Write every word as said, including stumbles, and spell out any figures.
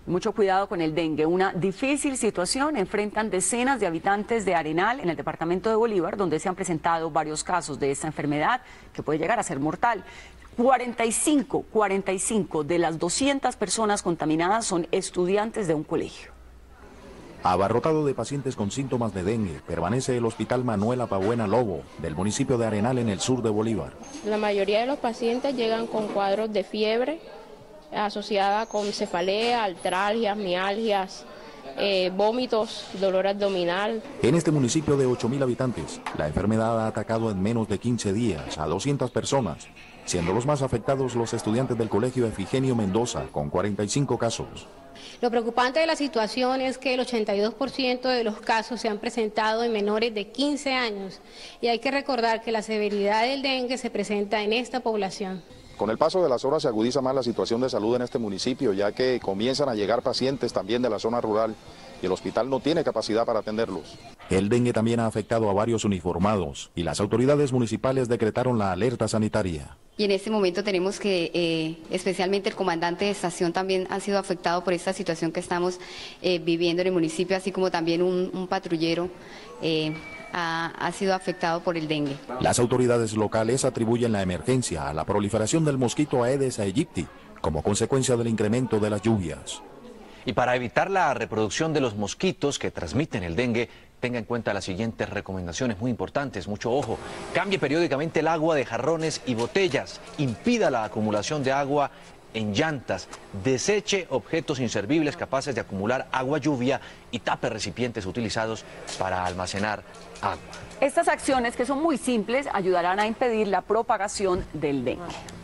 Mucho cuidado con el dengue, una difícil situación enfrentan decenas de habitantes de Arenal en el departamento de Bolívar, donde se han presentado varios casos de esta enfermedad que puede llegar a ser mortal. cuarenta y cinco, cuarenta y cinco de las doscientas personas contaminadas son estudiantes de un colegio. Abarrotado de pacientes con síntomas de dengue, permanece el Hospital Manuela Pabuena Lobo, del municipio de Arenal, en el sur de Bolívar. La mayoría de los pacientes llegan con cuadros de fiebre asociada con cefalea, artralgias, mialgias, eh, vómitos, dolor abdominal. En este municipio de ocho mil habitantes, la enfermedad ha atacado en menos de quince días a doscientas personas, siendo los más afectados los estudiantes del Colegio Efigenio Mendoza, con cuarenta y cinco casos. Lo preocupante de la situación es que el ochenta y dos por ciento de los casos se han presentado en menores de quince años y hay que recordar que la severidad del dengue se presenta en esta población. Con el paso de las horas se agudiza más la situación de salud en este municipio, ya que comienzan a llegar pacientes también de la zona rural y el hospital no tiene capacidad para atenderlos. El dengue también ha afectado a varios uniformados y las autoridades municipales decretaron la alerta sanitaria. Y en este momento tenemos que, eh, especialmente el comandante de estación también ha sido afectado por esta situación que estamos eh, viviendo en el municipio, así como también un, un patrullero eh, ha, ha sido afectado por el dengue. Las autoridades locales atribuyen la emergencia a la proliferación del mosquito Aedes aegypti como consecuencia del incremento de las lluvias. Y para evitar la reproducción de los mosquitos que transmiten el dengue, tenga en cuenta las siguientes recomendaciones muy importantes, mucho ojo. Cambie periódicamente el agua de jarrones y botellas, impida la acumulación de agua en llantas, deseche objetos inservibles capaces de acumular agua lluvia y tape recipientes utilizados para almacenar agua. Estas acciones, que son muy simples, ayudarán a impedir la propagación del dengue.